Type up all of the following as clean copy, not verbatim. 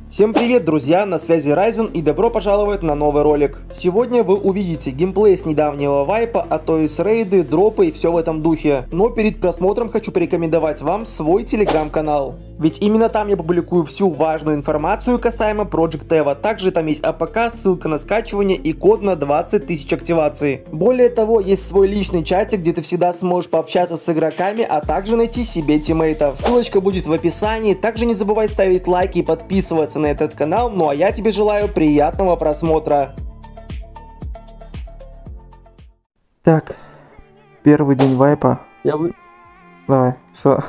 Всем привет, друзья, на связи Ryzen и добро пожаловать на новый ролик. Сегодня вы увидите геймплей с недавнего вайпа, а то есть рейды, дропы и все в этом духе. Но перед просмотром хочу порекомендовать вам свой телеграм-канал. Ведь именно там я публикую всю важную информацию касаемо Project Eva. Также там есть АПК, ссылка на скачивание и код на 20 тысяч активаций. Более того, есть свой личный чатик, где ты всегда сможешь пообщаться с игроками, а также найти себе тиммейтов. Ссылочка будет в описании. Также не забывай ставить лайки и подписываться на этот канал. Ну а я тебе желаю приятного просмотра. Так, первый день вайпа. Давай, что?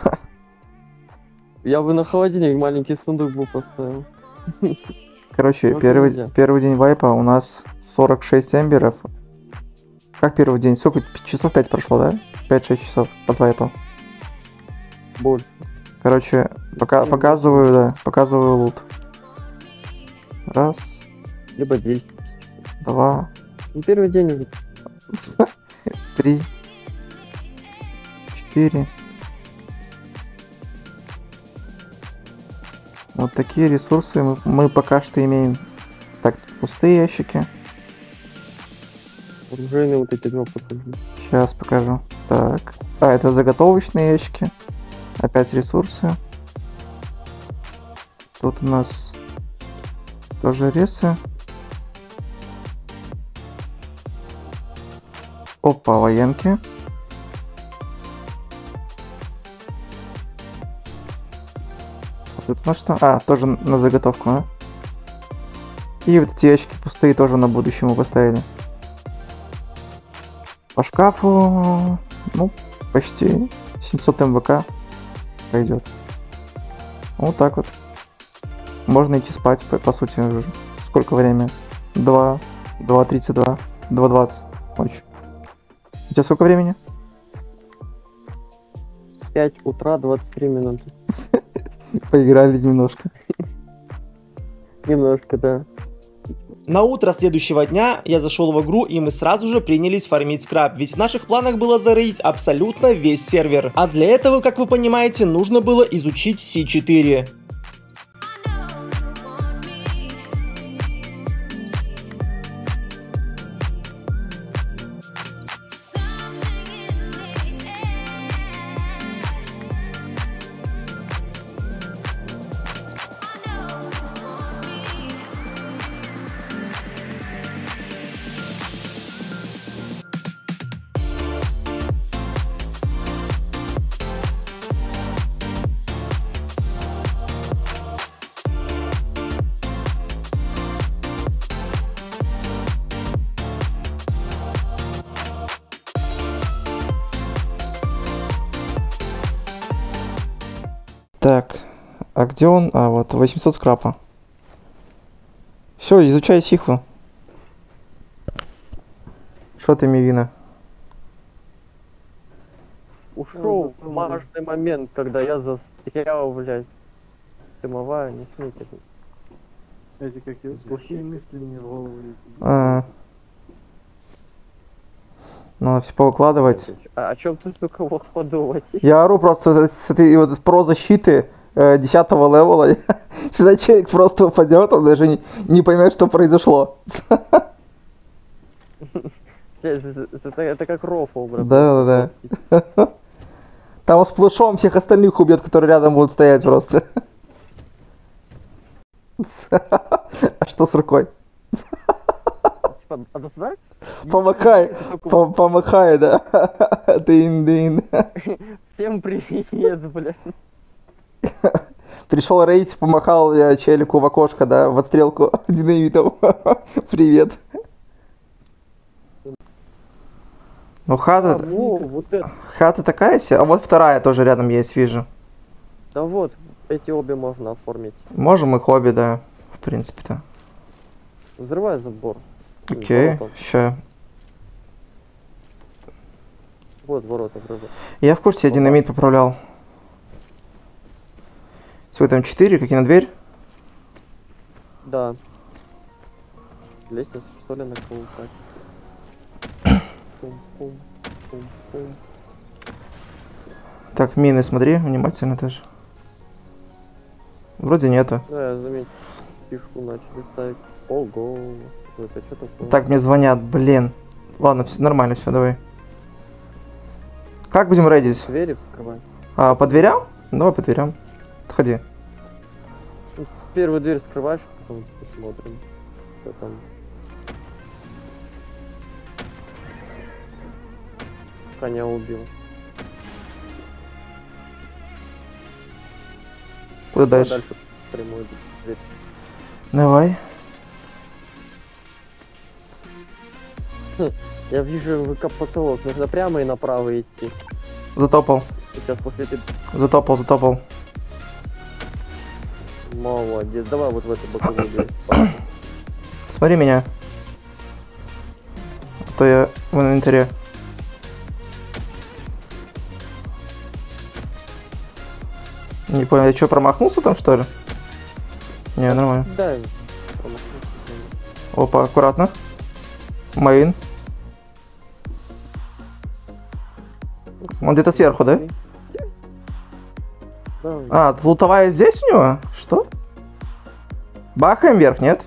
Я бы на холодильник маленький сундук бы поставил. Короче, первый день вайпа у нас 46 эмберов. Как первый день? Сколько? Часов 5 прошло, да? 5-6 часов от вайпа. Больше. Короче, показываю лут. Раз. Либо 10. Два. Ну, первый день уже. 3. 4. Вот такие ресурсы мы пока что имеем. Так, пустые ящики. Оружейные вот эти два покажу. Сейчас покажу. Так. Это заготовочные ящики. Опять ресурсы. Тут у нас тоже ресы. Опа, военки. Тут ну что? Тоже на заготовку, да? И вот эти ящики пустые тоже на будущее мы поставили. По шкафу, ну, почти 700 МВК пойдет. Вот так вот. Можно идти спать, по сути, уже. Сколько время? 2:32, 2:20 ночью. У тебя сколько времени? 5 утра, 23 минуты. Поиграли немножко. Немножко, да. На утро следующего дня я зашел в игру, и мы сразу же принялись фармить скраб, ведь в наших планах было зарейдить абсолютно весь сервер. А для этого, как вы понимаете, нужно было изучить C4. Так, а где он? Вот 800 скрапа. Все, изучай сихву. Что ты, Мивина? Ушел в важный момент, когда я застрял, блядь. Дымовая, не смейте. Эти какие плохие мысли мне в голову идут. Надо все повыкладывать. А о чем ты, сука, мог подумать? Я ору просто с этой вот про защиты 10-го левела. Сюда человек просто упадет, он даже не поймет, что произошло. Это как рофл, брат. Да. Там он с плэшом всех остальных убьет, которые рядом будут стоять просто. А что с рукой? Помахай, да. Дын. Всем привет, блядь. Пришел рейд, помахал я челику в окошко, да, в отстрелку динамитом. Привет. Ну хата... Хата такая себе, а вот вторая тоже рядом есть, вижу. Да вот, эти обе можно оформить. Можем их обе, да, в принципе-то. Взрывай забор. Окей, ща. Вот ворота взрывай. Я в курсе, я динамит поправлял. Сколько там, 4? Какие на дверь? Да. Лестница, что ли, на кулаках? Пум-пум. Так, мины смотри внимательно тоже. Вроде нету. Да, я заметил. фишку начали ставить. Ого. Это что такое? Так, мне звонят, блин. Ладно, все нормально, все, давай. Как будем рейдить? Двери вскрывать. А, по дверям? Давай по дверям. Отходи. Ну, первую дверь скрываешь, потом посмотрим, что там. Коня убил. Куда А дальше? дальше прямую дверь. Давай. Я вижу ВК-потолок, нужно прямо и направо идти. Затопал. Сейчас после этой... Затопал, затопал. Молодец, давай вот в эту боковую дверь. Смотри меня. А то я в инвентаре. Не понял, я что, промахнулся там, что ли? Не, нормально. Да. Опа, аккуратно. Мейн. Он где-то сверху, да? Да. А, лутовая здесь у него? Что? Бахаем вверх, нет?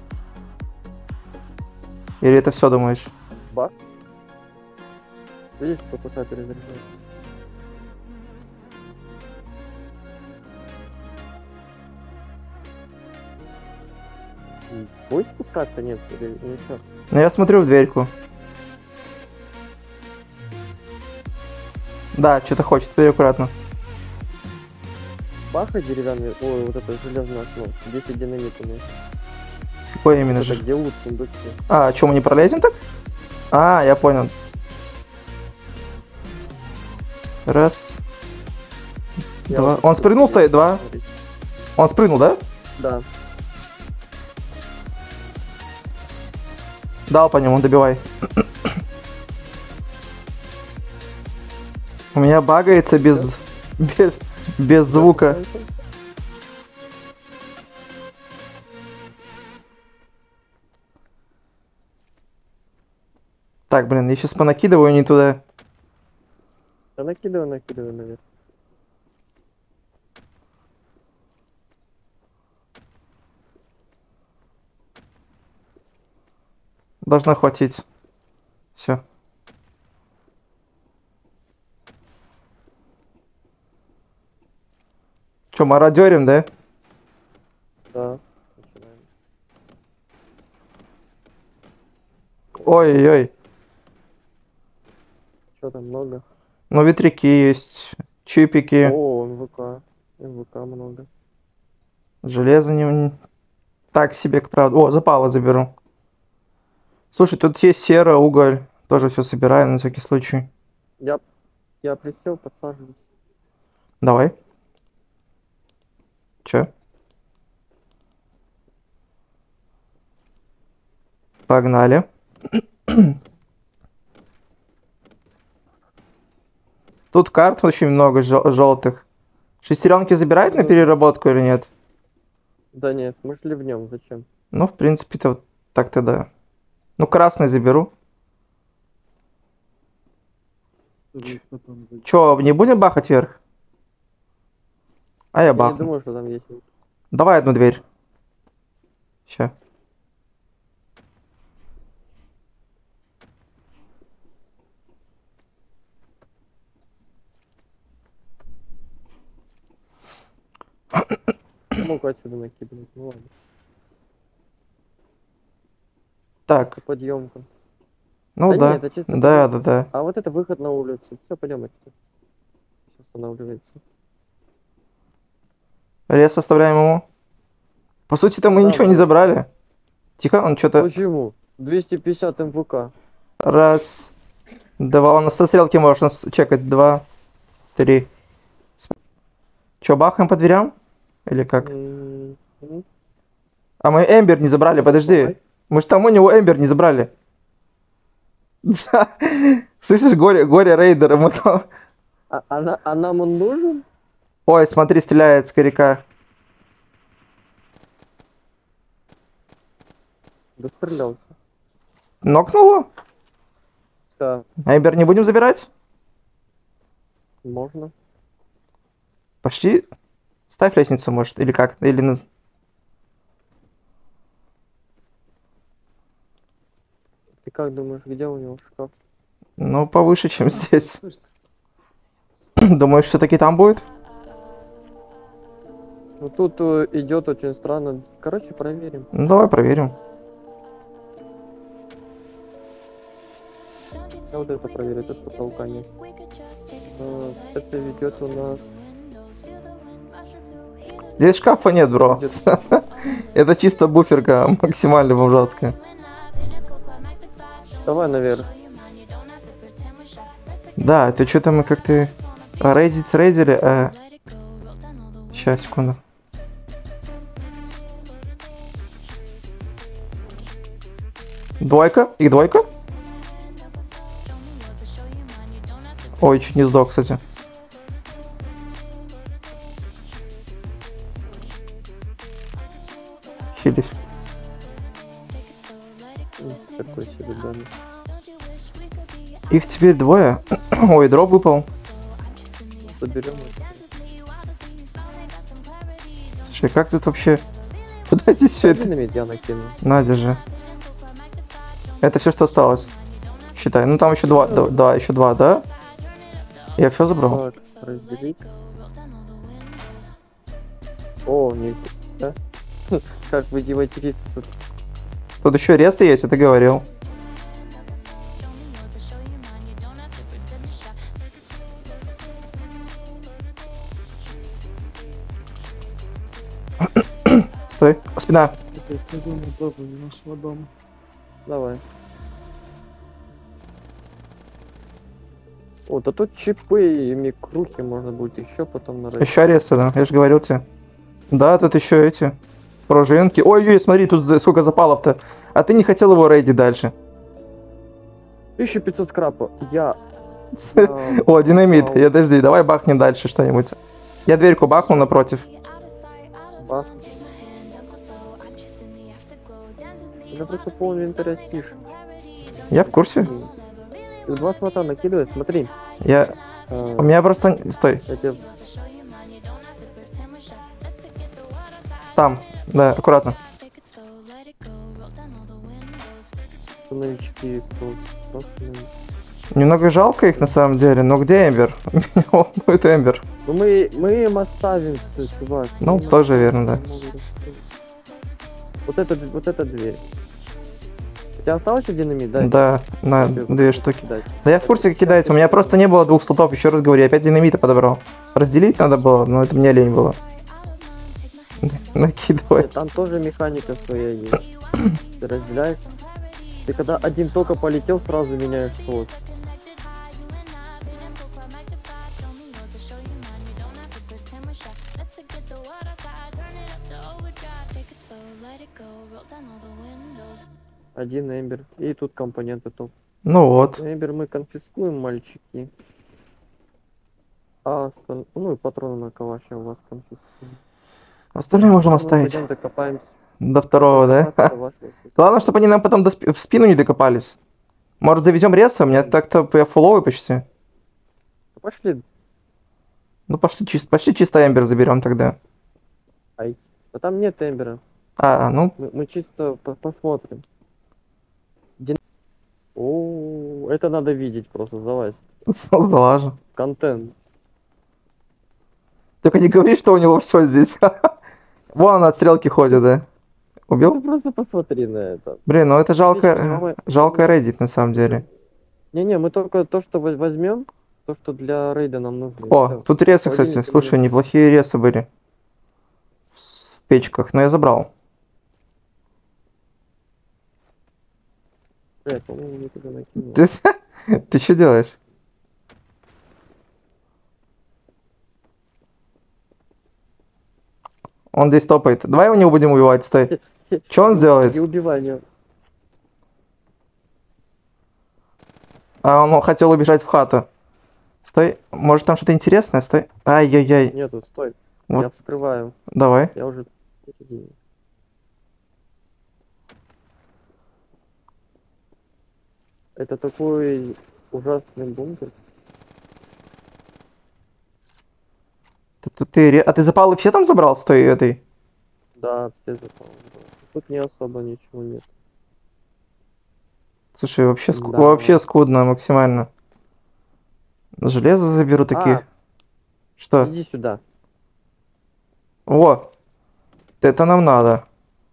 Или это все думаешь? Бах. Видишь, что пока перезаряжается. Будешь спускаться, нет? Или ничего? Ну я смотрю в дверьку. Да, что-то хочет, теперь аккуратно. Баха деревянный, ой, вот это железное окно, 10 динамитами. Какое именно Это же? где лут, сундуки. А, что, мы не пролезем так? А, я понял. Раз. Я Два. вот Он спрыгнул, стоит, два. смотрите. Он спрыгнул, да? Да. Дал по нему, добивай. У меня багается без звука. Так, блин, я сейчас понакидываю не туда. Да накидывай наверх. Должно хватить. Все. Че, мародерим, да? Да. Начинаем. Ой-ой-ой. Что там много? Ну, ветряки есть, чипики, О, МВК. МВК много. железо не... Так себе, к правду. О, запало заберу. Слушай, тут есть сера, уголь. Тоже все собираю на всякий случай. Я присел, подсаживаюсь. Давай. Чё? Погнали. Тут карт очень много желтых. Шестеренки забирает на переработку или нет? Да нет, мы шли в нем, зачем? Ну, в принципе-то вот так-то да. Ну, красный заберу. Чё, не будем бахать вверх? А я Я не бахну. думаю, что там есть. Давай одну дверь. Ща. Мог отсюда накидывать, ну ладно. Так, Подъемка. ну Да да. нет, это чисто Да, подъем. да, да. А вот это выход на улицу. Все, пойдем отсюда. Все останавливается. Рез оставляем ему. По сути-то мы Да, ничего не да. забрали. Тихо, он что-то... Почему? 250 МВК. Раз, два. Он со стрелки можно чекать. 2, 3. Че, бахаем по дверям? Или как? М, А мы Эмбер не забрали, подожди. Давай. Мы же там у него Эмбер не забрали. Слышишь, горе рейдера. Мы там... А нам он нужен? Ой, смотри, стреляет с коряка. Дострелялся. Нокнул его? Да, Эмбер не будем забирать? можно. Пошли. Ставь лестницу, может. Или как? Или... как думаешь, где у него шкаф? Ну, повыше, чем здесь. Думаешь, все-таки там будет? Ну тут идет очень странно. Короче, проверим. Ну, давай проверим. Я вот это проверю, тут потолка нет. Это ведет у нас... Здесь шкафа нет, бро. Это чисто буферка максимально бомжатская. Давай наверх. Да, это что-то мы как-то рейдили. Сейчас, секунду. Двойка? Их двойка? Ой, чуть не сдох, кстати. Хились. Такой себе домик. Их теперь двое. Ой, дроп выпал. Соберем. Слушай, как тут вообще... Куда здесь все это? Динамит я накину. На, держи. Это все, что осталось. Считай. Ну там еще два, да, еще два, да? Я все забрал. Так, разделить. О, не... Да? Как вы деватерите тут? Тут еще ресы есть, ты говорил. Стой. Спина. Нашего дома. Давай. О, да тут чипы и микрухи можно будет еще потом нарастить. Еще ресы, да. Я же говорил тебе. Да, тут еще эти пружинки. Ой-ой, смотри, тут сколько запалов-то. А ты не хотел его рейдить дальше. 1500 скрапа. Я... О, динамит. Я подожди, давай бахнем дальше что-нибудь. Я дверьку бахнул напротив. Бах. Это просто полный инвентарь фиш. Я в курсе. Два слота накидывай, смотри. Я... У меня просто... Стой. Я тебе... Там. Да, аккуратно. Новички просто... Немного жалко их на самом деле, но где Эмбер? Меня волнует Эмбер. Ну мы им оставим, чувак. Ну, Мы тоже оставим, верно, да. Вот эта дверь. У тебя осталось динамит, да? Да, на Тебе две вот штуки. кидать. Да я в курсе, как кидать. У меня просто не было двух слотов, еще раз говорю, я опять динамита подобрал. Разделить надо было, но это мне лень было. Накидывай. Нет, там тоже механика своя есть. Ты разделяешь. Ты когда один только полетел, сразу меняешь слот. Один эмбер. И тут компоненты топ. Ну вот. Эмбер мы конфискуем, мальчики. Ну и патроны на калаша у вас конфискуем. Остальное можем Ну, оставить. пойдем докопаемся. До второго, да? Главное, чтобы они нам потом в спину не докопались. Может, завезем реса? У меня так-то я фуловый почти. Пошли. Ну пошли чисто Эмбер заберем тогда. А там нет эмбера. Ну. Мы чисто посмотрим. О, это надо видеть просто, залазь. Залажу. Контент. Только не говори, что у него все здесь. Вон он от стрелки ходит, да? Ну Убил? просто посмотри на это. Блин, ну это Отлично, жалко рейдить на самом деле. Не-не, мы только то, что возьмем, то, что для рейда нам нужно. О, Всё. тут ресы, Один кстати. из Слушай, них. неплохие ресы были. В печках, но я забрал. По-моему, я туда накинул. Ты что делаешь? Он здесь топает. Давай его не будем убивать, стой. Что он сделает? Не убивай его. А он хотел убежать в хату. Стой. Может там что-то интересное? Стой. Ай-яй-яй. Нету, стой. Вот. Я вскрываю. Давай. Я уже... Это такой ужасный бункер. А ты запалы все там забрал с той этой? Да, все запал. Тут не особо ничего нет. Слушай, вообще, Да. вообще скудно максимально. Железо заберу такие. А, Что? иди сюда. Во! Это нам надо.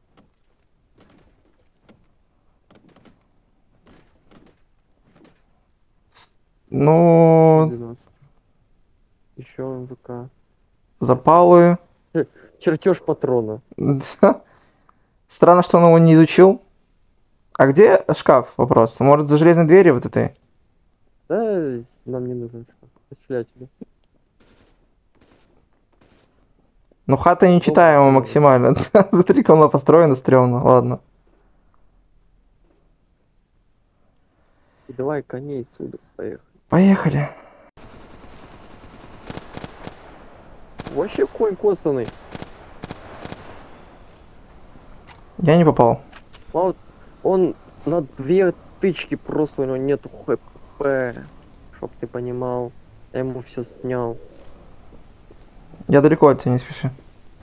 Ну, Еще МВК. запалую. Чертеж патрона. Странно, что он его не изучил. А где шкаф? Вопрос. Может, за железной дверью вот этой? Да, нам не нужен шкаф. Пошля тебе. Ну, хата нечитаема максимально. Смотри, как она построена, стрёмно. Ладно. Давай коней отсюда, поехали. Поехали. Вообще конь косаный. Я не попал. Вот он на 2 тычки просто, у него нету хп. Чтоб ты понимал. Я ему все снял. Я далеко от тебя, не спеши.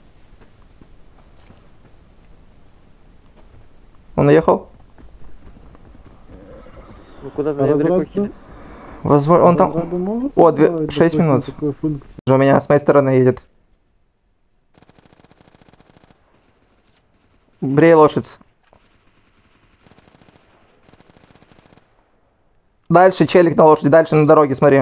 Он наехал? Ну куда ты меня далеко хилишь? Возможно, он там... О, 6 минут. Уже у меня с моей стороны едет. Брей лошадь. Дальше челик на лошади, дальше на дороге, смотри.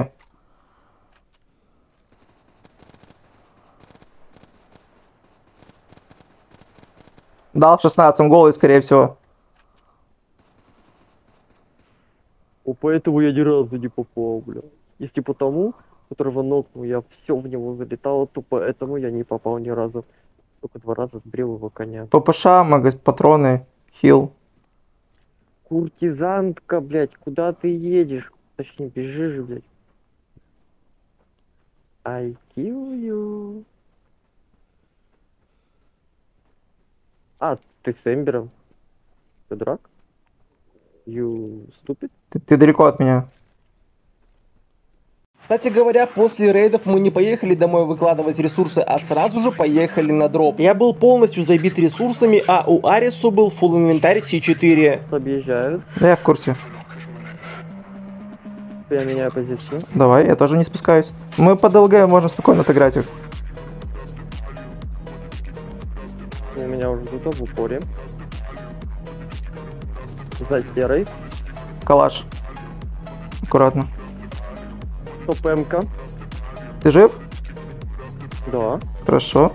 Дал 16, он голый, скорее всего. О, поэтому я ни разу не попал, бля. Если по тому, которого нокнул, я все в него залетало, то поэтому я не попал ни разу. Только 2 раза сбрил его коня. ППШ, патроны, хил. Куртизантка, блядь, куда ты едешь? Точнее, бежишь, блядь. I kill you. А, ты с Эмбером? Ты дурак? You stupid? Ты далеко от меня. Кстати говоря, после рейдов мы не поехали домой выкладывать ресурсы, а сразу же поехали на дроп. Я был полностью забит ресурсами, а у Арису был full инвентарь C4. Объезжают. Да, я в курсе. Я меняю позицию. Давай, я тоже не спускаюсь. Мы под ЛГ можем спокойно отыграть их. У меня уже тут в упоре. За серой. Калаш. Аккуратно. ТПМ-ка. Ты жив? Да. Хорошо.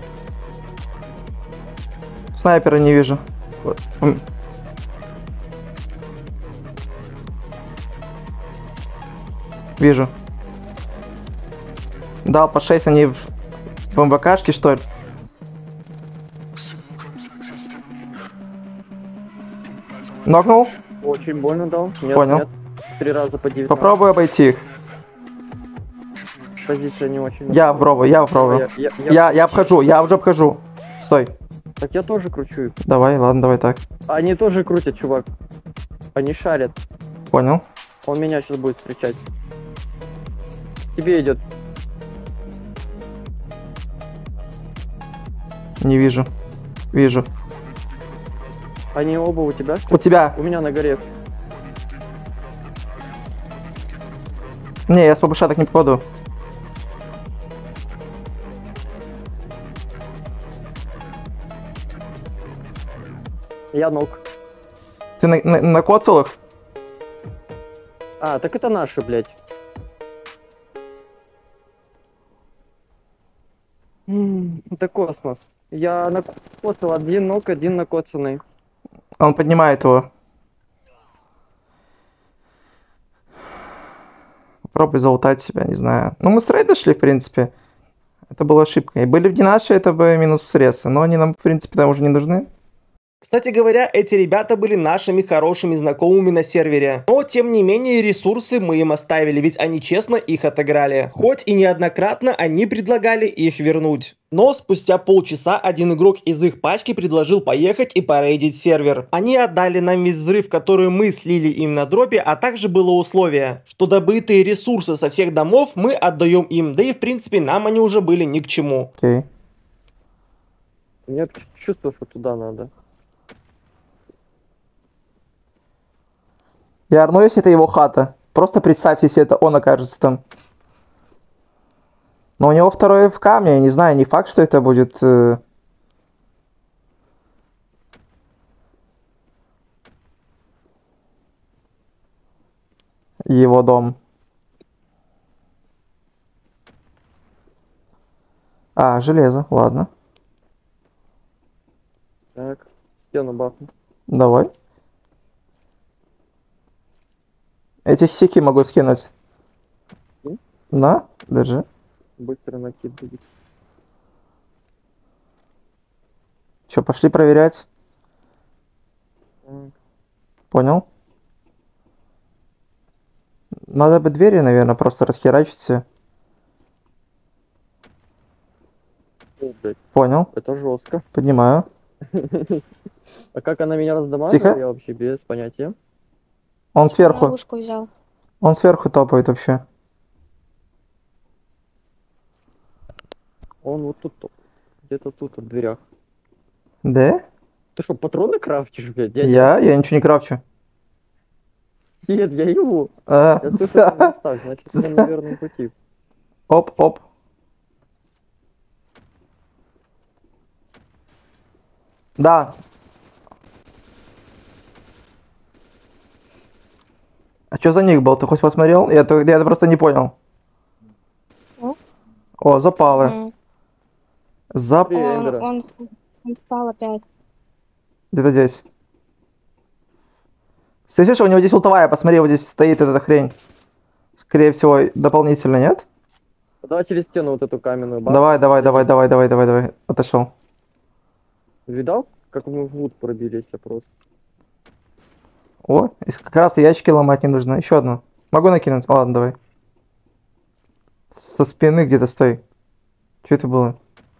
Снайпера не вижу. Вот. Вижу. Дал по 6, они в МВКшке, что ли? Нокнул? Очень больно дал. Нет, Понял. нет. 3 раза по 19. Попробуй обойти их. Позиция не очень. Я попробую, я попробую. Я обхожу, я уже обхожу. Стой. Так я тоже кручу их. Давай, ладно, давай так. Они тоже крутят, чувак. Они шарят. Понял. Он меня сейчас будет встречать. Тебе идет. Не вижу. Вижу. Они оба у тебя, что У ли? тебя. У меня на горе. Не, я с ППШ так не попаду. Я ног. Ты на коцелах? А, так это наши, блядь. Это космос. Я накоцал 1 ног, 1 накоцанный. Он поднимает его. Попробуй залутать себя, не знаю. Ну, мы с рейда шли, в принципе. Это была ошибка. И были бы не наши, это бы минус срезы. Но они нам, в принципе, там уже не нужны. Кстати говоря, эти ребята были нашими хорошими знакомыми на сервере. Но, тем не менее, ресурсы мы им оставили, ведь они честно их отыграли. Хоть и неоднократно они предлагали их вернуть. Но спустя полчаса один игрок из их пачки предложил поехать и порейдить сервер. Они отдали нам весь взрыв, который мы слили им на дропе, а также было условие, что добытые ресурсы со всех домов мы отдаем им, да и в принципе нам они уже были ни к чему. Окей. Мне чувство, что туда надо. Я орну, если это его хата. Просто представь, если это он окажется там. Но у него второй в камне, я не знаю, не факт, что это будет... его дом. А, железо, ладно. Так, стену бахну. Давай. Этих сики могу скинуть. М? На, держи. Быстро накид будет. Че, пошли проверять? Так. Понял. Надо бы двери, наверное, просто расхерачить все. О, блядь, Понял. это жестко. Поднимаю. А как она меня раздамажила, Тихо. я вообще без понятия. Он сверху. Ловушку взял. Он сверху топает вообще. Он вот тут, где-то тут, в дверях. Да? Ты что, патроны крафтишь, блядь, дядя? Я ничего не крафчу. Нет, я его. А, Я слышу, что он так, значит, мы на верном пути. Оп, оп. Да. А что за них был? Ты хоть посмотрел? Я это просто не понял. Ну? О, запалы. М. Зап... Смотри, Эндера. Он встал опять. Где-то здесь. Слышишь, у него здесь лутовая, посмотри, вот здесь стоит эта хрень. Скорее всего, дополнительно, нет? Давай через стену вот эту каменную бахнем. Давай. Отошел. Видал, как мы в лут пробились просто? О, как раз и ящики ломать не нужно. Еще одну. Могу накинуть? Ладно, давай. Со спины где-то стой. Что это было?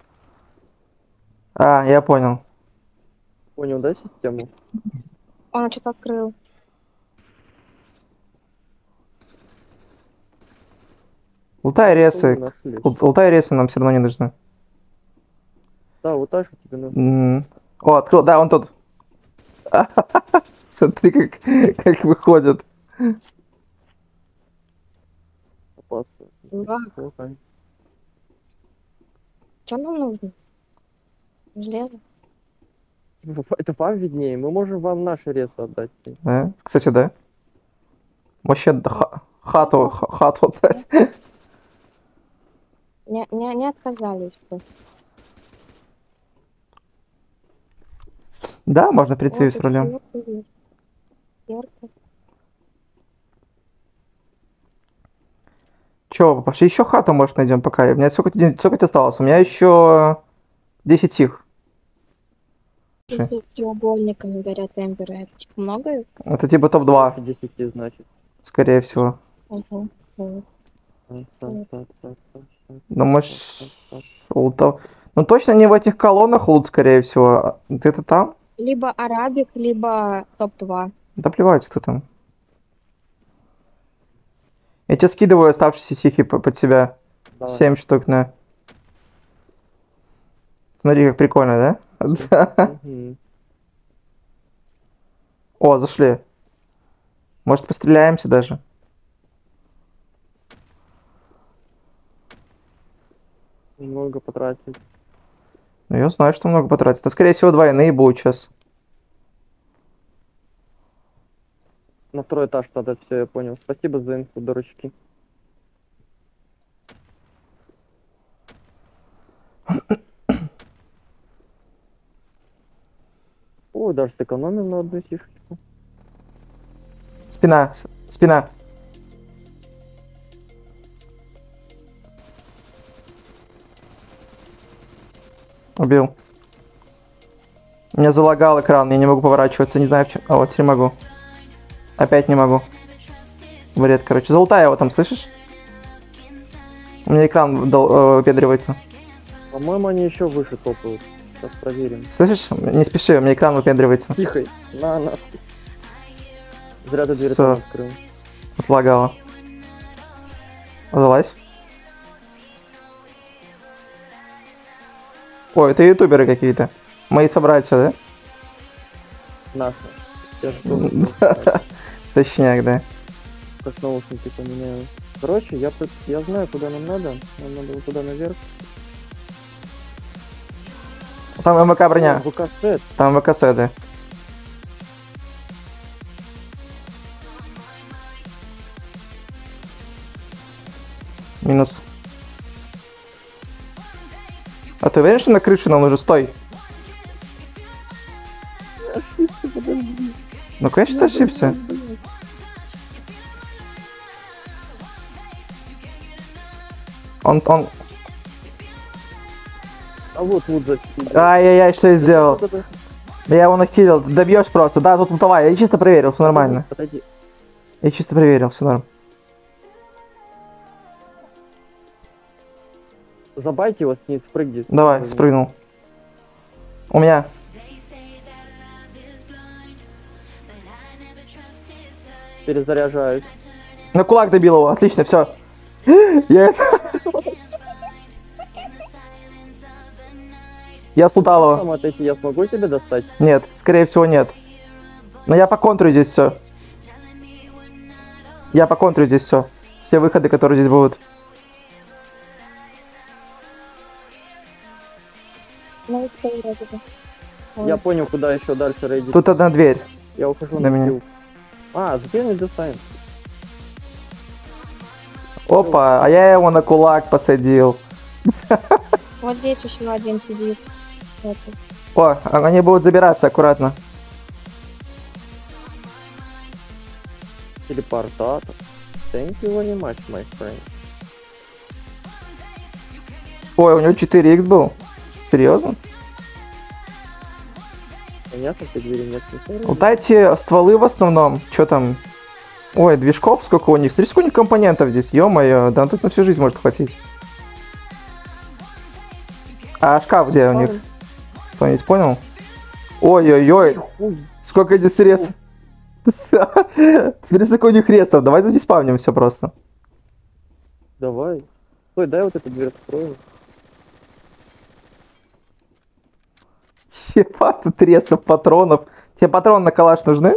А, я понял. Понял, да, систему? Он что-то открыл. Лутай ресы. Нашли. Лутай ресы нам все равно не нужны. Да, вот так, что тебе нужно. О, открыл. Да, он тут. Смотри, как выходит. Опасно. Да. Плохо. Что нам нужно? Железо. Это вам виднее. Мы можем вам наши ресы отдать. Да? Кстати, да. Вообще хату отдать. Не отказались. Что? Да, можно прийти с рулем. Че, пошли еще хату, может, найдем пока. У меня сколько тебе осталось? У меня еще 10 их. Треугольниками горят эмберы. Это типа много? Это типа топ-2, 10, значит. скорее всего. Угу. Думаешь, лутов... Ну точно не в этих колоннах лут, скорее всего. Где-то там? Либо арабик, либо топ-2. Да плевать, кто там. Я тебе скидываю оставшиеся сихи под себя. Давай. 7 штук на... Смотри, как прикольно, да? Мгм. О, зашли. Может, постреляемся даже? Много потратить. Ну, я знаю, что много потратить. Это, скорее всего, двойные будут сейчас. На второй этаж тогда все, я понял. Спасибо за инфу, дурачки. Ой, даже сэкономил на одну сишечку. Спина. Спина. Убил. Меня залагал экран, я не могу поворачиваться, не знаю в чем. А вот теперь могу. Опять не могу. Бред, короче. Залутай его там, слышишь? У меня экран выпендривается. По-моему, они еще выше топают. Сейчас проверим. Слышишь? Не спеши, у меня экран выпендривается. Тихо. На. Зря ты дверь Всё. там открыл. Отлагала. Залазь. Ой, это ютуберы какие-то. Мои собратья, да? Наши. Я же М, тоже. Точняк, да. Как наушники поменяю. Короче, я знаю, куда нам надо. Нам надо вот туда наверх. Там МВК броня. ВК-сет. Там ВК седы. Минус. А ты уверен, что на крыше нам уже стой? Ну, конечно, ты ошибся. Он... А вот зачем. Ай-яй-яй, что я сделал? Я его нахилил. Добьешь просто. Да, тут давай. Я чисто проверил, все нормально. Подойди. Я чисто проверил, все норм. Забайте его снизу, спрыгни. Давай, спрыгнул. У меня. Перезаряжаюсь. На кулак добил его. Отлично, все. Я слутал его. Сам отойти, я смогу тебя достать? Нет, скорее всего нет. Но я по контру здесь все. Я по контру здесь все. Все выходы, которые здесь будут. Ну, это и вроде бы. Я понял, куда еще дальше рейдить. Тут одна дверь. Я ухожу на на меня. килл. А, закинуть достанем. Опа, а я его на кулак посадил. Вот здесь еще один сидит. Это. О, они будут забираться аккуратно. Телепортатор. Thank you very much, my friend. Ой, у него 4х был. Серьезно? Понятно, что двери нет. Лутайте стволы в основном. Что там? Ой, движков сколько у них. Смотри, сколько у них компонентов здесь. Ё-моё, да тут на всю жизнь может хватить. А шкаф где у них? Кто-нибудь понял? Ой-ой-ой. Сколько здесь рез. Смотри, сколько у них резов. Давай здесь спавним все просто. Давай. Стой, дай вот эту дверь открою. Чего тут резов, патронов? Тебе патроны на калаш нужны?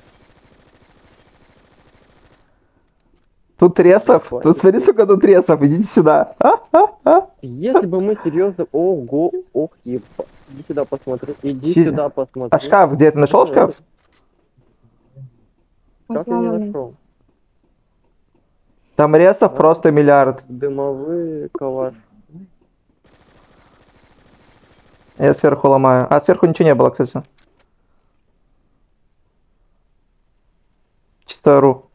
Тут ресов? Тут смотри, сколько тут ресов. Идите сюда. Если бы мы серьезно... Ого, ох, еба. Иди сюда посмотри. Иди Чи- сюда посмотри. А шкаф где? Ты нашел шкаф? Как я не Сломанный. нашел? Там ресов просто миллиард. Дымовые калаш. Я сверху ломаю. А сверху ничего не было, кстати. Чисто ору.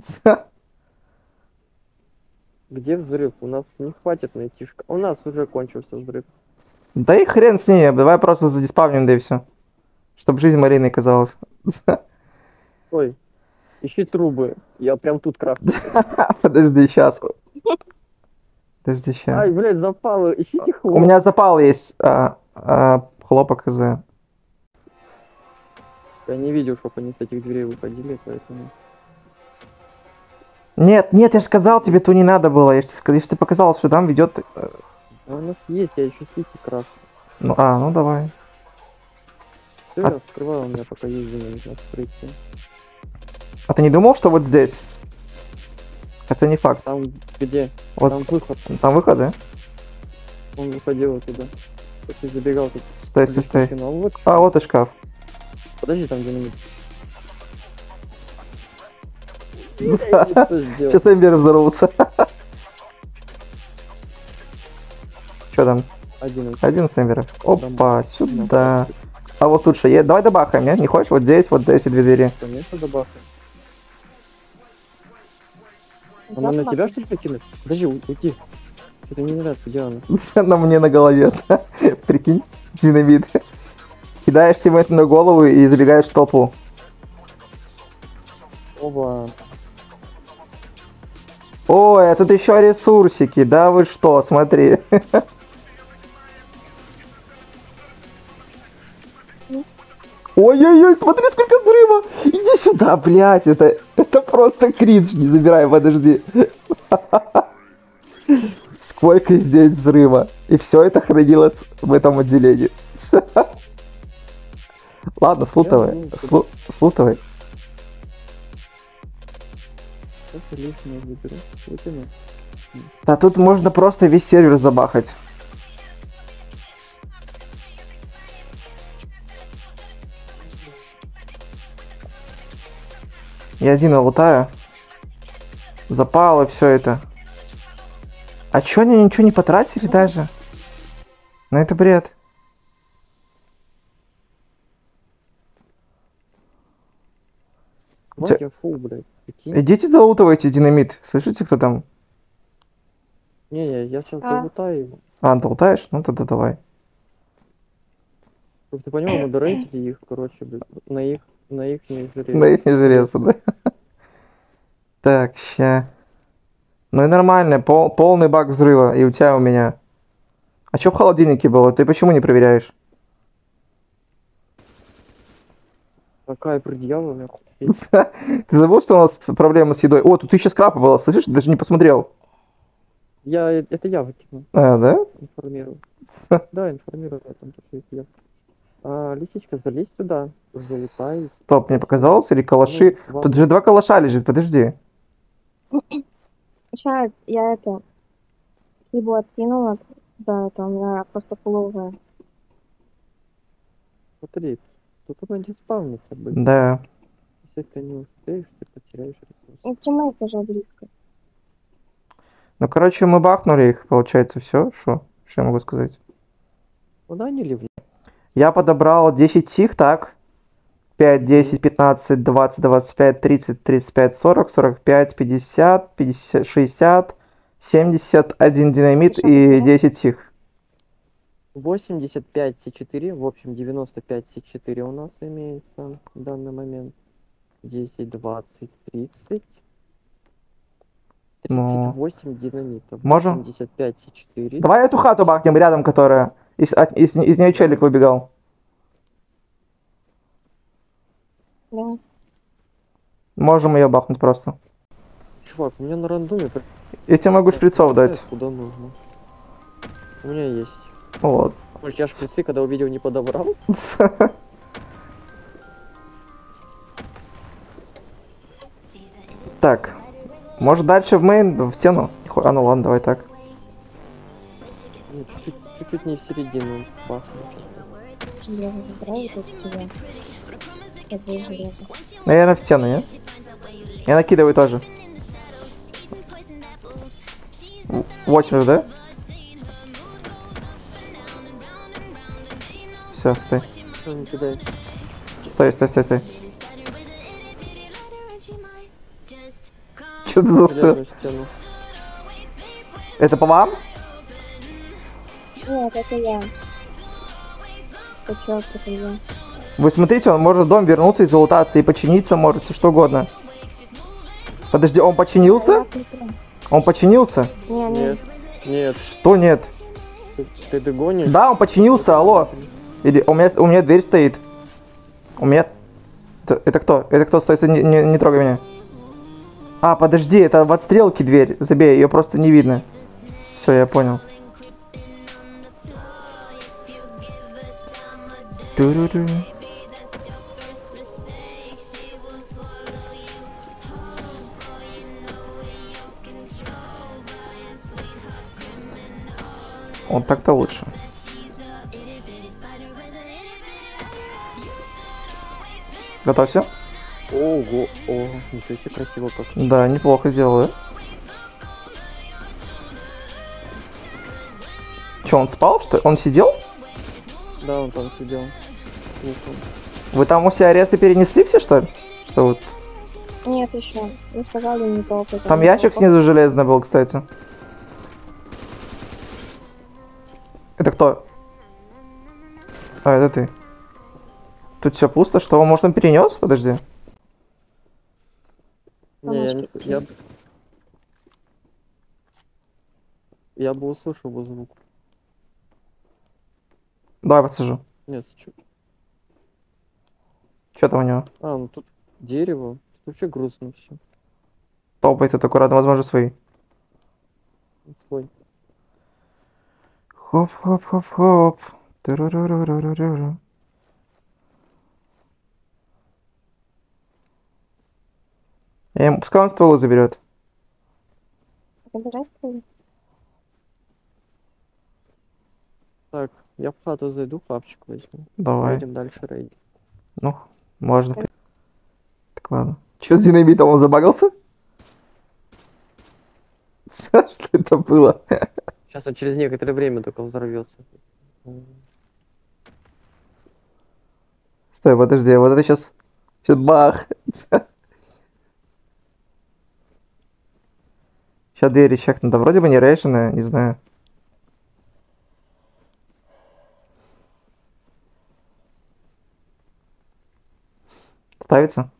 Где взрыв? У нас не хватит найти шкаф. У нас уже кончился взрыв. Да и хрен с ней. Давай просто задиспавним, да и все. Чтобы жизнь Марины казалась. Ой, ищи трубы. Я прям тут крафтю. Подожди, сейчас. Подожди, сейчас. Ай, блядь, запалы. Ищите хлоп. У меня запал есть. Хлопок ХЗ. Я не видел, чтобы они с этих дверей выходили, поэтому... Нет, нет, я же сказал тебе, то не надо было. Я же тебе показал, что там ведет. А у нас есть, я еще сити крафтю. Ну давай. Все, А- я открываю, у меня пока есть время на открытие. А ты не думал, что вот здесь? Хотя не факт. Там где? Вот Там выход. там выход, да? Он выходил туда. Ты забегал тут. Стой, стой, стой. Ну, вот, А, вот и шкаф. подожди там где-нибудь. Сейчас эмберы взорвутся. Что там? Один. 11 эмберов. Опа, сюда. А вот тут что есть? Давай добахаем, нет? Не хочешь? Вот здесь, вот эти две двери. Конечно, добавка. Она на тебя что ли покинет? Подожди, уйти. Это не нравится, где она? На мне на голове. Прикинь, динамит. Кидаешь тиммейту на голову и забегаешь в толпу. Оба. Ой, а тут еще ресурсики. Да вы что, смотри. Ой-ой-ой, смотри, сколько взрыва! Иди сюда, блядь, это просто кринж. Не забирай, подожди. Сколько здесь взрыва. И все это хранилось в этом отделении. Ладно, слутывай. Слутывай. Сейчас я лишнее выберу. Вытяну. Да тут можно просто весь сервер забахать. Я один лутаю. Запало все это. А чё они ничего не потратили даже? Ну это бред. Хватит, я фул, блядь. Прикинь. Идите залутывайте динамит. Слышите, кто там? Не, я сейчас А. залутаю его. А, ты лутаешь? Ну тогда давай. Чтобы ты понимал, модерейтили их, короче, блядь, на их не На их не жрется, да? Так, ща. Ну и нормально, полный баг взрыва, и у тебя, и у меня. А что в холодильнике было? Ты почему не проверяешь? Такая предъява, нахуй. Ты забыл, что у нас проблемы с едой? О, тут 1000 скрапа было, слышишь? Ты даже не посмотрел. Это я выкинул, А, да? информирую. Да, информирую о том, что это я. Лисичка, залезь сюда, залутай. Стоп, мне показалось, или калаши? Ну, Тут же 2 калаша лежит, подожди. Сейчас я это его откинула. Да, это у меня просто пуловая. Смотри, тут она не спавнится, блин. Да. Если ты не успеешь, ты потеряешь ресурс. И тиммейт уже близко. Ну, короче, мы бахнули их, получается, все. Что я могу сказать? Куда они ливни? Я подобрал 10 сих, так. 5, 10, 15, 20, 25, 30, 35, 40, 45, 50, 50, 60, 70, 1 динамит и 10 сих. 85 С4, в общем 95 С4 у нас имеется в данный момент. 10, 20, 30. Ну, 38 динамитов. можем? 85 С4. Давай эту хату бахнем рядом, которая... Из нее челик выбегал. Да. Можем ее бахнуть просто. Чувак, у меня на рандоме... Я тебе могу шприцов дать. Куда нужно. У меня есть. Вот. Может, я шприцы, когда увидел, не подобрал? Так. Может дальше в мейн, в стену? А ну ладно, давай так. Ну, чуть-чуть не в середину бахнул. Я забираю тут себя. Это железо. Наверное, в стену, нет? Я накидываю тоже. 8 же, да? Все, стой. Что не кидай? Стой. Что ты застыл? Железную стену. Это по вам? Нет, это я. Почему это я? Вы смотрите, он может в дом вернуться и залутаться, и починиться может, все что угодно. Подожди, он починился? Он починился? Не, Нет, нет, Что нет? ты догонишь? Да, он починился, алло. Или у меня дверь стоит. У меня... Это кто? Это кто? Стой, не трогай меня. А, подожди, это в отстрелке дверь. Забей, ее просто не видно. Все, я понял. Ту-ру-ру. Вот так-то лучше. Готовься. Ого, о, ничего себе красиво как. Да, неплохо сделал, да? Че, он спал, что ли? Он сидел? Да, он там сидел. Слушал. Вы там у себя аресы перенесли все, что ли? Что вот? Нет, еще. Вы сказали не толпа. Там ящик снизу железный был, кстати. Это кто? А, это ты. Тут все пусто, что? Может, он перенес? Подожди. Не, я не... Помочки Я бы услышал бы звук. Давай подсажу. Нет, чё? Что там у него? А, ну тут дерево. Тут вообще грустно все. Топает это аккуратно, возможно, свои. Свой. Хоп-хоп-хоп-хоп. Туруруруруруру. Я ему, пускай он стволы заберет. собирайся. Так, я в хату зайду, хавчик возьму. Давай. Пойдем дальше рейд. Ну, можно. Так, ладно. Чё с динамитом, он забагался? Что это было? Сейчас он через некоторое время только взорвется. Стой, подожди, вот это сейчас бах. Сейчас двери чекнут. Да вроде бы не рейшены, не знаю. Ставится?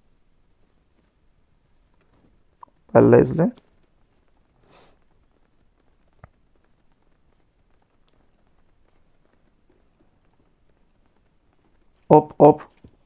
Полезли. Оп, оп.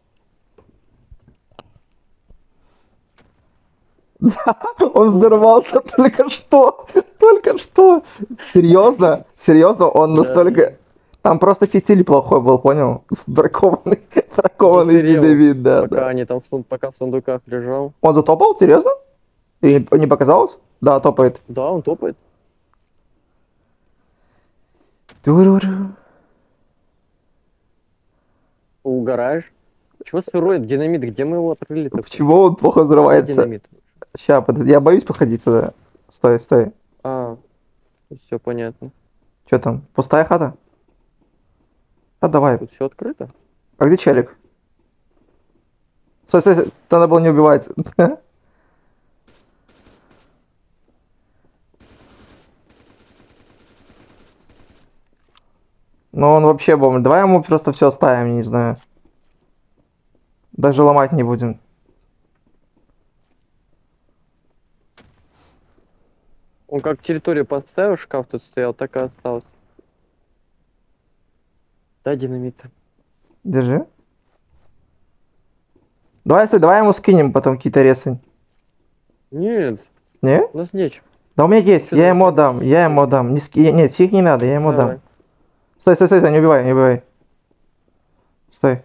Да, он взорвался только что. Только что. Серьезно? Серьезно, он настолько... Там просто фитиль плохой был, понял? Бракованный Застрелил, динамит, да, Пока да. они там пока в сундуках лежал. Он затопал? Серьезно? И не показалось? Да, топает. Да, он топает. Туруру. Угораешь? Чего сырой динамит? Где мы его отрыли-то? Почему он плохо Где взрывается? динамит? Ща, подожди, я боюсь подходить туда. Стой, стой. А, все понятно. Что там? Пустая хата? А давай. Тут все открыто? А где челик? Стой, стой, стой. Надо было не убивать. Ну он вообще бомж. Давай ему просто все оставим, не знаю. Даже ломать не будем. Он как территорию поставил, шкаф тут стоял, так и остался. Да, динамит. Держи. Давай, стой, давай ему скинем потом какие-то ресень. Нет, Не? у нас нечего. Да у меня есть, Всё, я давай, ему отдам, давай. я ему отдам. Нет, сих не надо, я ему Давай. отдам. Стой, стой, стой, стой, не убивай, не убивай. Стой.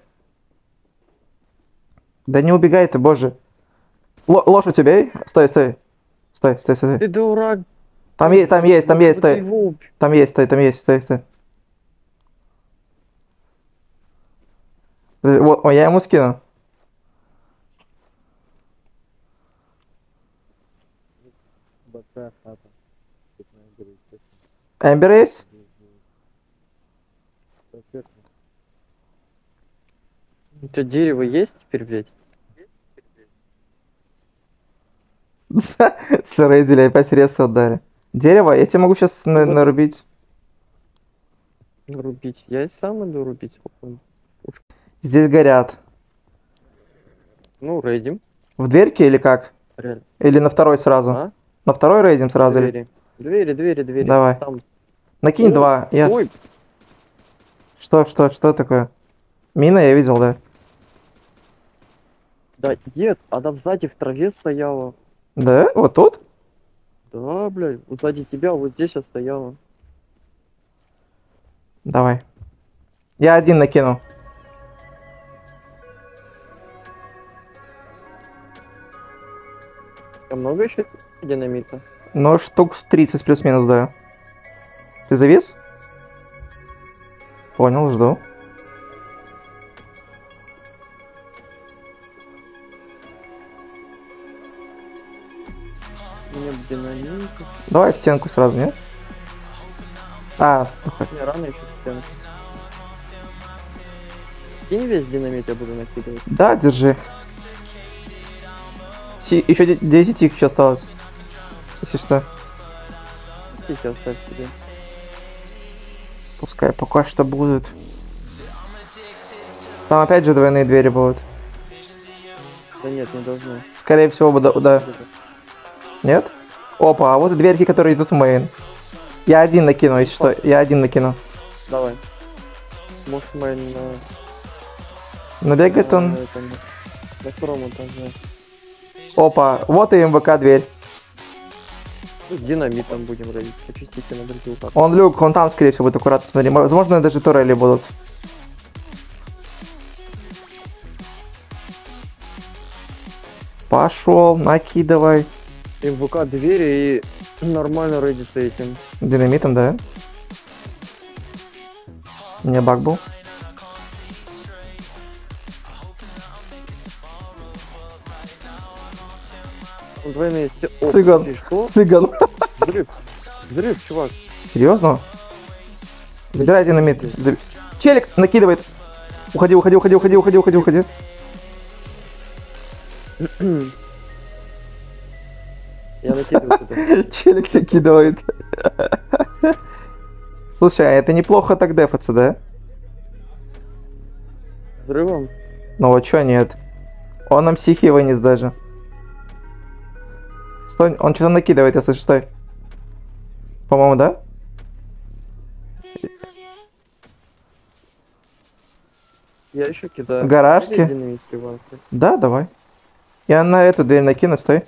Да не убегай ты, боже. Лошадь убей. Стой, стой. Стой, стой, стой. Ты дурак. Там есть, там есть, там есть, Вот ты стой. его убь- Там есть, стой, там есть, стой, стой. Вот, о, я ему скину. Эмбер есть? У тебя дерево есть теперь, блядь? Срейдили, опять рез отдали. Дерево, я тебе могу сейчас Вот. нарубить. Рубить. Я и сам иду рубить. Спокойно. Здесь горят. Ну, рейдим. В дверьке или как? Реально. Или на второй сразу? А? На второй рейдим сразу? Или... Двери. Давай. Там. Накинь О, два. Я... Ой, Что такое? Мина я видел, да. да нет, она сзади в траве стояла. Да? Вот тут? Да, блядь, вот сзади тебя вот здесь она стояла. Давай. Я один накину. Там много еще динамита? Ну, штук с 30 плюс-минус, да. Ты завис? Понял, жду. Нет динамита. Давай в стенку сразу, нет? А, ну хоть. Не, рано еще стенка. Кинь весь динамит, я буду накидывать. Да, держи. Еще 10 их еще осталось. Если что. Сейчас оставь себе. Пускай пока что будут. Там опять же двойные двери будут. Да нет, не должно. Скорее всего, да. Нет? Опа, а вот и дверки, которые идут в мейн. Я один накину, если что. Я один накину. Давай. Может, майн на... Набегает он. На втором этаже. Опа, вот и МВК дверь. Ну, с динамитом будем рейдить. По частике на другую карту. Он люк, он там, скорее всего, будет аккуратно, смотри. Возможно, даже турели будут. Пошел, накидывай. МВК двери и Нормально рейдится этим. Динамитом, да? У меня баг был. Двойные Цыган. Ты что? Цыган. Взрыв. Взрыв, чувак. Серьезно? Забирай динамит. Челик накидывает. Уходи, уходи, уходи, уходи, уходи, уходи, уходи. Я накидываю туда. Челик накидывает. Слушай, а это неплохо так дефаться, да? Взрывом? Ну вот чё нет? Он нам психи вынес даже. Стой, он что-то накидывает, если стой. По-моему, да? Я еще кидаю. Гаражки? Или динамитские банки? Да, давай. Я на эту дверь накину, стой.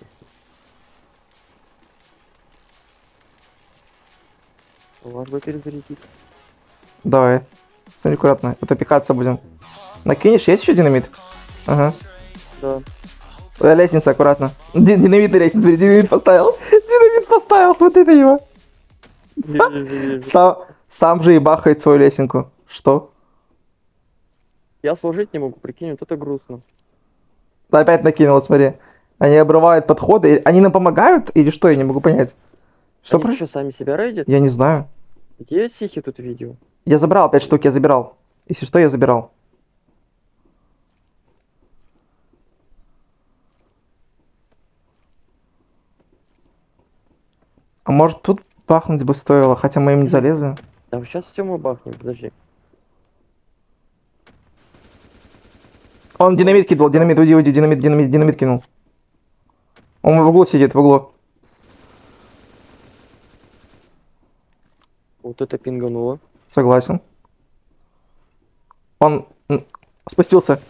Вас бы перезарядить. Давай. Смотри аккуратно, а то пикаться будем. Накинешь, есть еще динамит? Ага. Да. Лестница, аккуратно. Динамит на лестнице, смотри, динамит поставил. Динамит поставил, смотри на него. Вижу. Сам же и бахает свою лесенку. Что? Я сложить не могу, прикинь, вот это грустно. Опять накинул, смотри. Они обрывают подходы. Они нам помогают или что? Я не могу понять. Что Они что, сами себя рейдят? Я не знаю. Где сихи тут видео? Я забрал 5 штук, я забирал. Если что, я забирал. А может тут бахнуть бы стоило, хотя мы им не залезли. Да сейчас все мы бахнем, подожди. Он динамит кидал, динамит, уйди, уйди, динамит кинул. Он в углу сидит, в углу. Вот это пингануло. Согласен. Он спустился.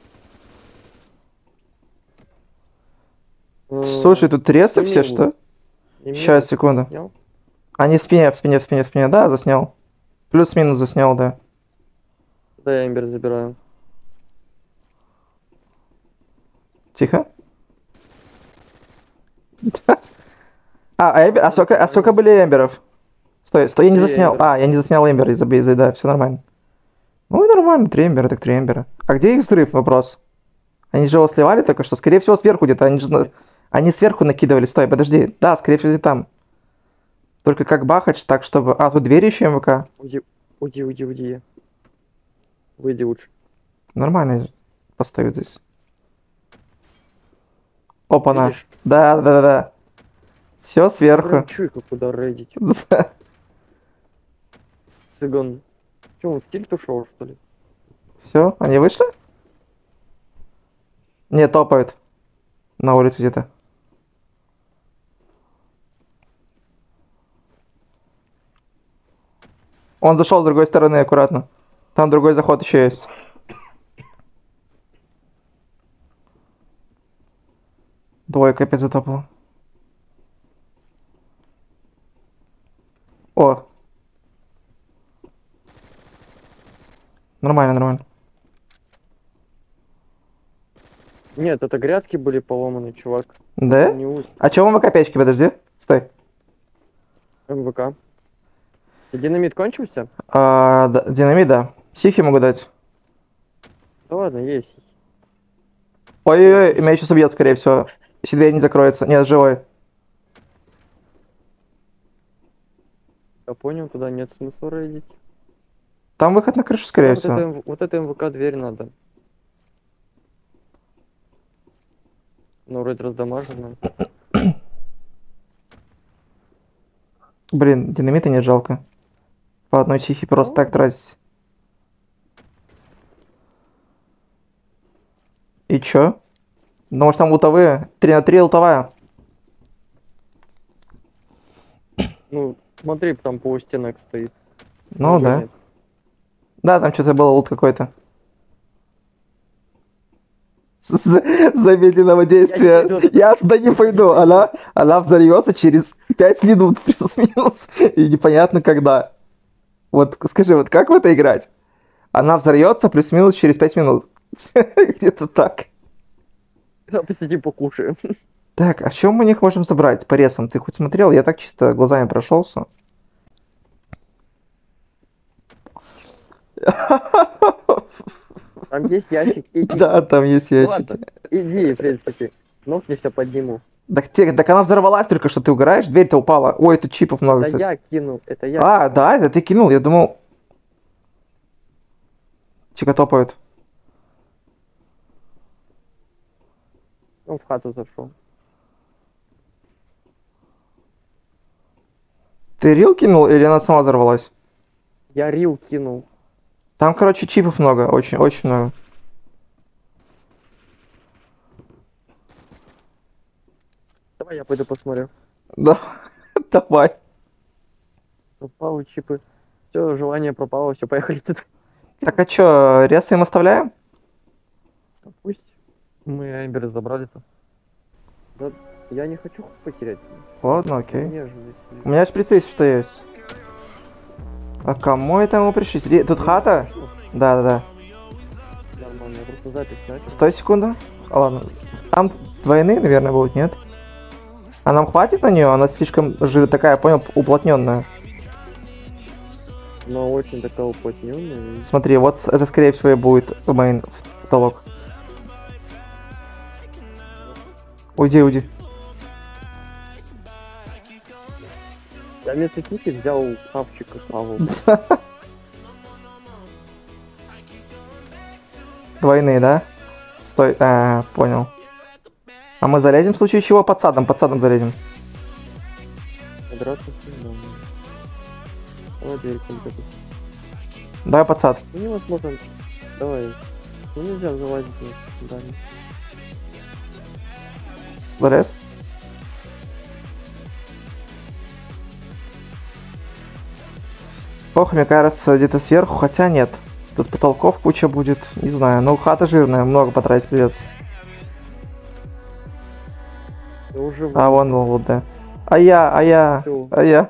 Слушай, тут тресы все, что? Сейчас, секунду. Снял? Они в спине, да, заснял. Плюс-минус заснял, да. Да, я эмбер забираю. Тихо. А сколько были эмберов? Стой, я не 3 заснял. эмбера. Я не заснял эмбер из-за бейза, да, все нормально. Ну и нормально, 3 эмбера, так 3 эмбера. А где их взрыв, вопрос? Они же его сливали только что, скорее всего сверху где-то, они сверху накидывали, стой, подожди. Да, скорее всего там. Только как бахать так, чтобы... А, тут двери еще МВК. Уйди. Выйди лучше. Нормально поставить здесь. Опа-на. Видишь? Да. Все сверху. Чуйка куда рейдить. Цыган. Че, он в тильт ушел, что ли? Все, они вышли? Не, топают. На улице где-то. Он зашел с другой стороны, аккуратно. Там другой заход еще есть. Двойка опять затопала. О. Нормально. Нет, это грядки были поломаны, чувак. Да? Не ус. А чё МВК печки, подожди? Стой. МВК. И динамит кончился? Да, динамит, да. Психи могу дать. Да ладно, есть. Ой-ой-ой, меня сейчас убьет, скорее всего. Если дверь не закроется. Нет, живой. Я понял, туда нет смысла рейдить. Там выход на крышу, скорее всего. Вот это МВК дверь надо. Ну, вроде раздамажена. Блин, динамита не жалко. По одной чихе просто так тратить. И чё? Ну, может там лутовые? 3 на 3 лутовая. Ну, смотри, там полустенок стоит. Ну Уже да. нет. Да, там что-то было лут какой-то. Замедленного действия. Я туда не пойду. Она взорвется через 5 минут плюс-минус. И непонятно когда. Вот скажи, вот как в это играть? Она взорвется плюс-минус через 5 минут. Где-то так. Да, посидим, покушаем. Так, а что мы у них можем забрать по ресам? Ты хоть смотрел? Я так чисто глазами прошелся. Там есть ящик, иди. Да, там есть Ну ящики. ладно, иди, в принципе. Ногти все подниму. Так она взорвалась только что, ты угораешь? Дверь-то упала. Ой, тут чипов много, Это кстати. я кинул, это я. А, да, это ты кинул, я думал... Чика топают. Он в хату зашел. Ты рил кинул или она сама взорвалась? Я рил кинул. Там, короче, чипов много, очень много. Давай я пойду посмотрю. Да, давай. Пропало чипы. Все, желание пропало, все, поехали сюда. Так, а чё, ресы им оставляем? Да пусть. Мы Эмберы забрали-то. Да, я не хочу потерять. Ладно, окей. Мне же У меня шприцы есть, что есть. А кому это мы пришли? Тут хата? Да. Нормально, я просто запись начал. Стой секунду. А, ладно. Там двойные, наверное, будут, нет? А нам хватит на нее? Она слишком же такая, понял, уплотненная. Но очень такая уплотненная. Смотри, вот это скорее всего и будет мейн потолок. Уйди. Я вместо кики взял хавчик и славу. Двойные, да? Стой, понял. А мы залезем в случае чего? Под садом залезем. Драться с ним, да. Давай дверь куда-то. Давай под сад. Ну невозможно. Давай. Ну нельзя залазить да. Залез. Ох, мне кажется, где-то сверху, хотя нет. Тут потолков куча будет, не знаю. Ну, хата жирная, много потратить придется. Я уже А, вон вот, да. А я. Всё.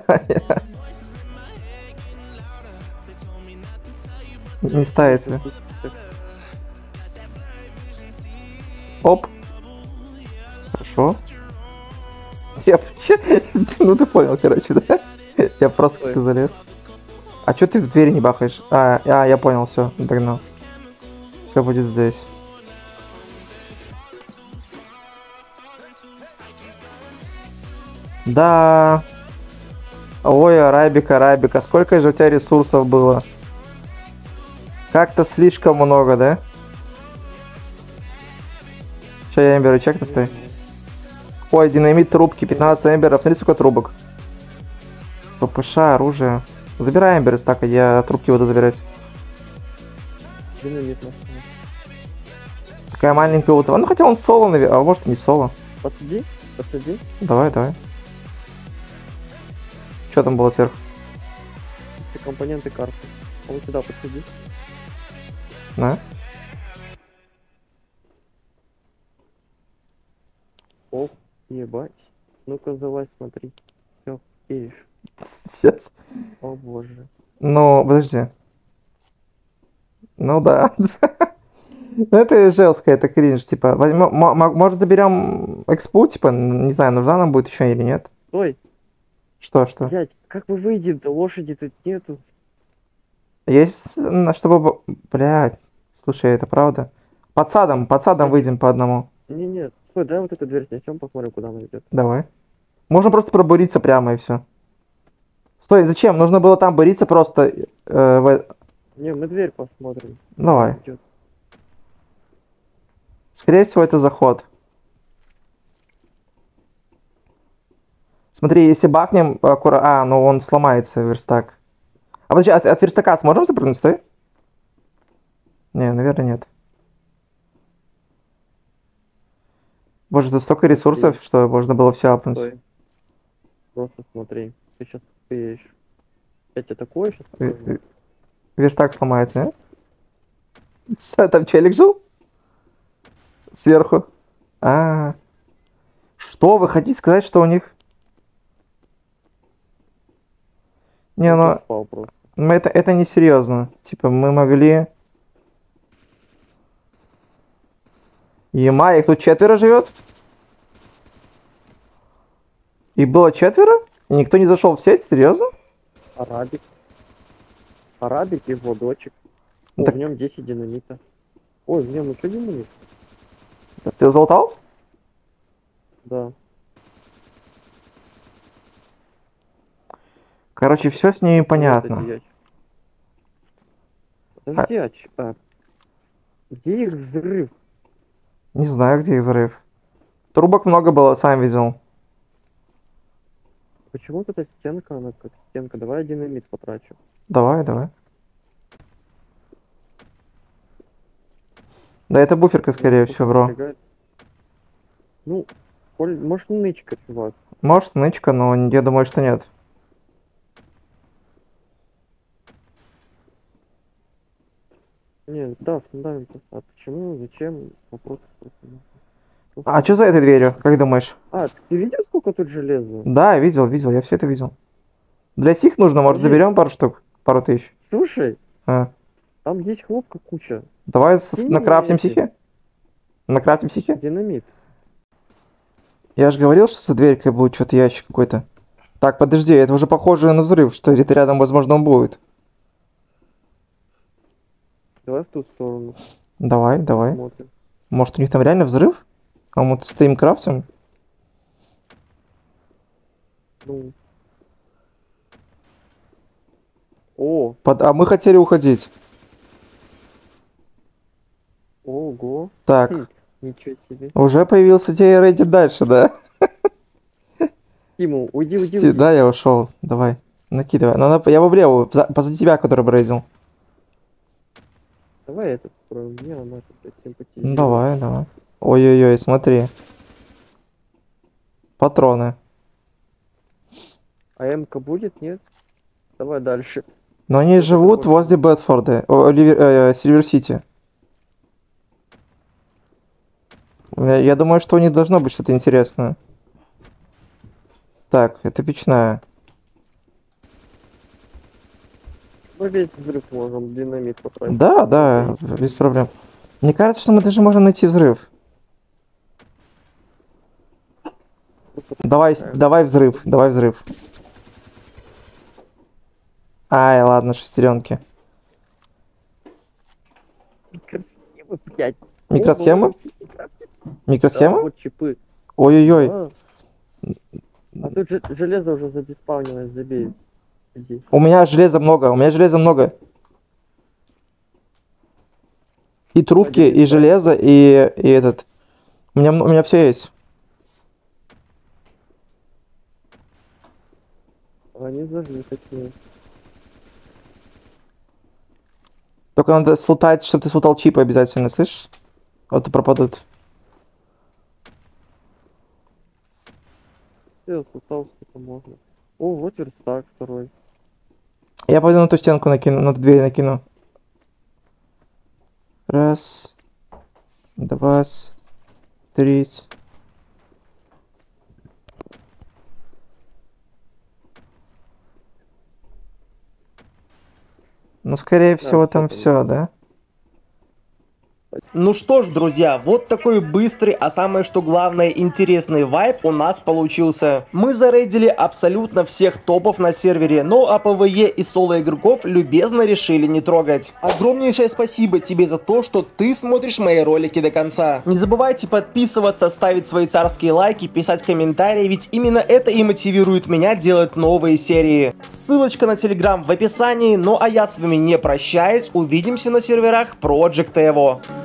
Не ставится. Оп. Хорошо. Ну ты понял, короче, да? Я просто Ой. как-то залез. А чё ты в двери не бахаешь? Я понял, все, догнал. Все будет здесь. Да. Ой, арабика, сколько же у тебя ресурсов было? Как-то слишком много, да? Сейчас я эмберы чекну, стой. Ой, динамит, трубки, 15 эмберов, смотри, сколько трубок. ППШ, оружие. Забирай эмберы стака, я трубки буду забирать. Динамит нашел. Такая маленькая вот. Ну хотя он соло, наверное, а может и не соло. Подсади. Давай. Что там было сверху? Все компоненты карты. А вот сюда подсади. На. Оп, ебать. Ну-ка залазь, смотри. Все, видишь. Сейчас. О боже. Ну, подожди. Ну да. Ну это желская, это кринж, типа. Может заберем экспу, типа, не знаю, нужна нам будет еще или нет. Стой, Что? блять, как мы выйдем-то? Лошади тут нету. Есть, чтобы... Блядь, слушай, это правда? Под садом выйдем по одному. Не, стой, дай вот эту дверь снесем, посмотрим, куда она идет. Давай. Можно просто пробуриться прямо и все. Стой, зачем? Нужно было там буриться просто. Не, мы дверь посмотрим. Давай. Идет. Скорее всего, это заход. Смотри, если бахнем аккуратно... ну он сломается, верстак. А подожди, от верстака сможем запрыгнуть, стой? Не, наверное, нет. Боже, тут столько ресурсов, что можно было все апнуть. Стой. Просто смотри. Ты сейчас успеешь. Я тебе такое сейчас Ве- покажу. ве- Верстак сломается, нет? Там челик жил? Сверху. Что? Вы хотите сказать, что у них... Не, ну... Упал просто. Это не серьезно. Типа, мы могли... Ема, их тут 4 живет? Их было 4? И никто не зашел в сеть? Серьезно? Арабик. Арабик и Владочек. О, Так- в нем 10 динамита. Ой, в нем еще динамит? Ты залутал? Да. Короче, все с ними Вот понятно. эти ящики. Подожди, где их взрыв? Не знаю, где их взрыв. Трубок много было, сам видел. Почему вот эта стенка, она как стенка? Давай я динамит потрачу. Давай, давай. Да это буферка, скорее всего, бро. Напрягает. Ну, может нычка, чувак. Может, нычка, но я думаю, что нет. Не, да, фундамент. А почему, зачем? Вопрос просто. А что за этой дверью, как думаешь? А, ты видел, сколько тут железа? Да, видел, я все это видел. Для сих нужно, может, Подожди. заберем пару штук? Пару тысяч. Слушай, А. там есть хлопка куча. Давай Скинь накрафтим мне эти. сихи? Накрафтим сихи? Динамит. Я же говорил, что за дверькой будет что-то ящик какой-то. Так, подожди, это уже похоже на взрыв, что где-то рядом, возможно, он будет. Давай в ту сторону Давай, давай. смотрим. Может, у них там реально взрыв? А мы тут стоим крафтим? Ну. О, А мы хотели уходить. ого. Так, Хм, ничего себе. уже появился тебе рейдер дальше, да? Тиму, уйди. Да, я ушел. Давай, накидывай. Я в облеву, позади тебя, который брейдил. Давай этот строим. Мне она тут симпатизирует. Ну, давай. Ой-ой-ой, смотри. Патроны. А МК будет, нет? Давай дальше. Но они Это живут больше. возле Бэдфорда, Сильвер-Сити. Я думаю, что у них должно быть что-то интересное. Так, это печная. Мы весь взрыв можем динамит потратить. Да, без проблем. Мне кажется, что мы даже можем найти взрыв. Давай взрыв. Ай, ладно, шестеренки. Микросхемы, блядь. Микросхемы? Ого, Да, Микросхема? вот чипы. Ой-ой-ой. А тут железо уже задиспаунилось, забей. Иди. У меня железа много. И трубки, и железо, и этот. У меня все есть. Они зажили такие. Только надо слутать, чтобы ты слутал чипы обязательно, слышишь? Вот и пропадут. Все, сутал, сколько можно. О, вот верстак второй. Я пойду на ту стенку накину, на ту дверь накину. Раз. Два. Три. Ну, скорее всего, там все, да? Ну что ж, друзья, вот такой быстрый, а самое что главное, интересный вайп у нас получился. Мы зарейдили абсолютно всех топов на сервере, но а ПВЕ и соло игроков любезно решили не трогать. Огромнейшее спасибо тебе за то, что ты смотришь мои ролики до конца. Не забывайте подписываться, ставить свои царские лайки, писать комментарии, ведь именно это и мотивирует меня делать новые серии. Ссылочка на телеграм в описании, ну а я с вами не прощаюсь, увидимся на серверах Project Evo.